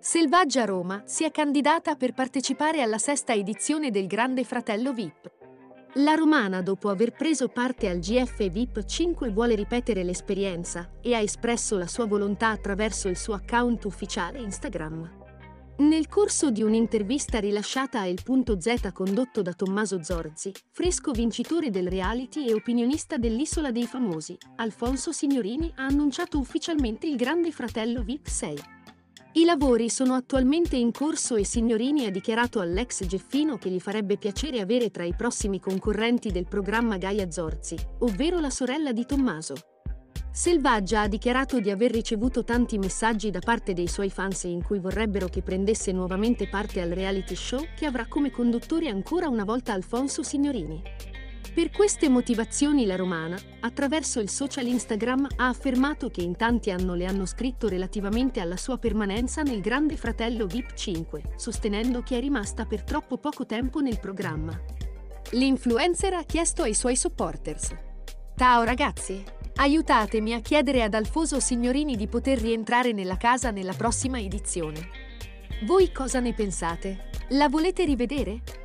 Selvaggia Roma si è candidata per partecipare alla sesta edizione del Grande Fratello VIP. La romana, dopo aver preso parte al GF VIP 5, vuole ripetere l'esperienza e ha espresso la sua volontà attraverso il suo account ufficiale Instagram. Nel corso di un'intervista rilasciata a Il.Z condotto da Tommaso Zorzi, fresco vincitore del reality e opinionista dell'Isola dei Famosi, Alfonso Signorini ha annunciato ufficialmente il Grande Fratello VIP 6. I lavori sono attualmente in corso e Signorini ha dichiarato all'ex Geffino che gli farebbe piacere avere tra i prossimi concorrenti del programma Gaia Zorzi, ovvero la sorella di Tommaso. Selvaggia ha dichiarato di aver ricevuto tanti messaggi da parte dei suoi fans in cui vorrebbero che prendesse nuovamente parte al reality show che avrà come conduttore ancora una volta Alfonso Signorini. Per queste motivazioni la romana, attraverso il social Instagram, ha affermato che in tanti le hanno scritto relativamente alla sua permanenza nel Grande Fratello VIP 5, sostenendo che è rimasta per troppo poco tempo nel programma. L'influencer ha chiesto ai suoi supporters: "Ciao ragazzi, aiutatemi a chiedere ad Alfonso Signorini di poter rientrare nella casa nella prossima edizione. Voi cosa ne pensate? La volete rivedere?"